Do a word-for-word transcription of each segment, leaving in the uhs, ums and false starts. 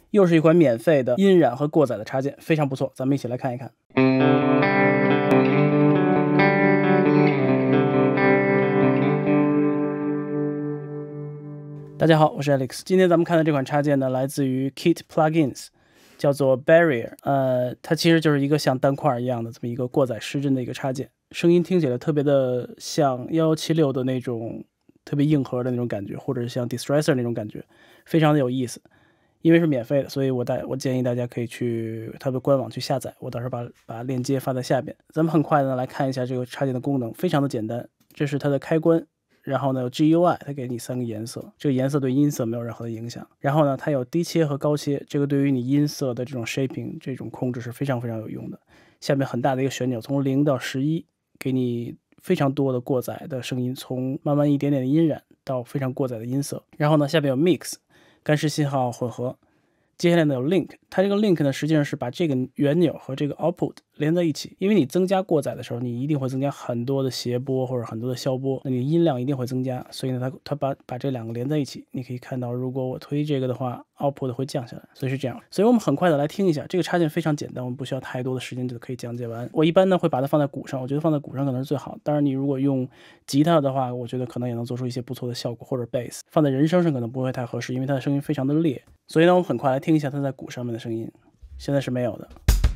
又是一款免费的音染和过载的插件，非常不错，咱们一起来看一看。大家好，我是 Alex。今天咱们看的这款插件呢，来自于 Kit Plugins， 叫做 Barrier。呃，它其实就是一个像单块一样的这么一个过载失真的一个插件，声音听起来特别的像一一七六的那种特别硬核的那种感觉，或者是像 Distressor 那种感觉，非常的有意思。因为是免费的，所以我大我建议大家可以去它的官网去下载，我到时候把把链接发在下边。咱们很快的来看一下这个插件的功能，非常的简单。这是它的开关。然后呢，有 G U I， 它给你三个颜色，这个颜色对音色没有任何的影响。然后呢，它有低切和高切，这个对于你音色的这种 shaping 这种控制是非常非常有用的。下面很大的一个旋钮，从零到十一，给你非常多的过载的声音，从慢慢一点点的音染到非常过载的音色。然后呢，下面有 mix， 干湿信号混合。接下来呢有 link， 它这个 link 呢实际上是把这个旋钮和这个 output 连在一起，因为你增加过载的时候，你一定会增加很多的谐波或者很多的消波，那你音量一定会增加，所以呢它它把把这两个连在一起，你可以看到，如果我推这个的话 ，output 会降下来，所以是这样。所以我们很快的来听一下，这个插件非常简单，我们不需要太多的时间就可以讲解完。我一般呢会把它放在鼓上，我觉得放在鼓上可能是最好。当然你如果用吉他的话，我觉得可能也能做出一些不错的效果，或者 bass 放在人声上可能不会太合适，因为它的声音非常的烈。所以呢，我们很快来听一下它在鼓上面的声音，现在是没有的。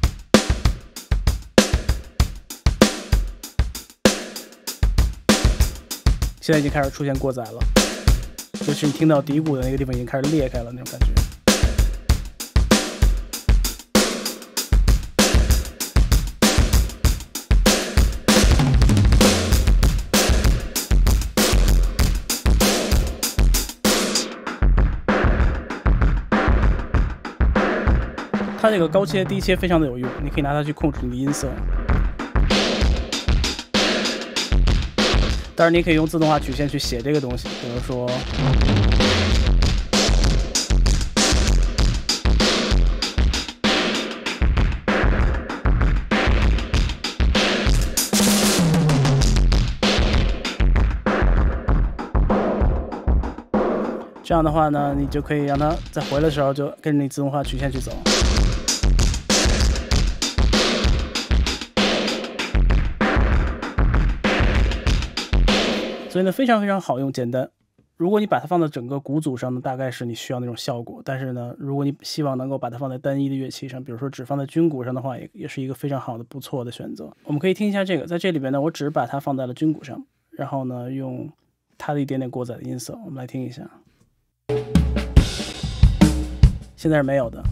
现在已经开始出现过载了，就是你听到底鼓的那个地方已经开始裂开了那种感觉。它这个高切、低切非常的有用，你可以拿它去控制你的音色。当然，你可以用自动化曲线去写这个东西，比如说，这样的话呢，你就可以让它在回来的时候就跟着你自动化曲线去走。所以呢，非常非常好用，简单。如果你把它放在整个鼓组上呢，大概是你需要那种效果。但是呢，如果你希望能够把它放在单一的乐器上，比如说只放在军鼓上的话，也也是一个非常好的、不错的选择。我们可以听一下这个，在这里边呢，我只把它放在了军鼓上，然后呢，用它的一点点过载的音色，我们来听一下。现在是没有的。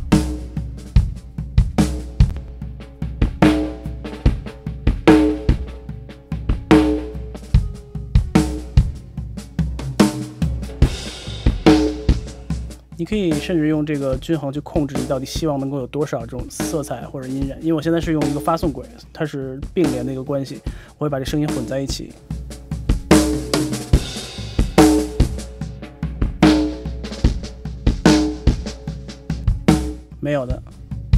你可以甚至用这个均衡去控制你到底希望能够有多少这种色彩或者音染，因为我现在是用一个发送轨，它是并联的一个关系，我会把这声音混在一起。没有的。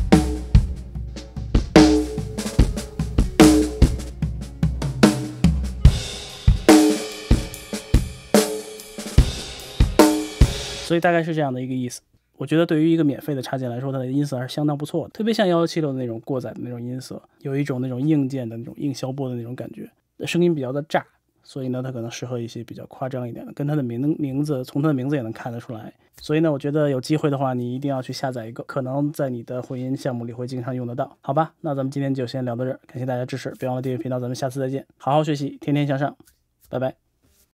所以大概是这样的一个意思。我觉得对于一个免费的插件来说，它的音色还是相当不错的，特别像一一七六的那种过载的那种音色，有一种那种硬件的那种硬消波的那种感觉，声音比较的炸，所以呢，它可能适合一些比较夸张一点的，跟它的名名字，从它的名字也能看得出来。所以呢，我觉得有机会的话，你一定要去下载一个，可能在你的混音项目里会经常用得到，好吧？那咱们今天就先聊到这儿，感谢大家支持，别忘了订阅频道，咱们下次再见，好好学习，天天向上，拜拜。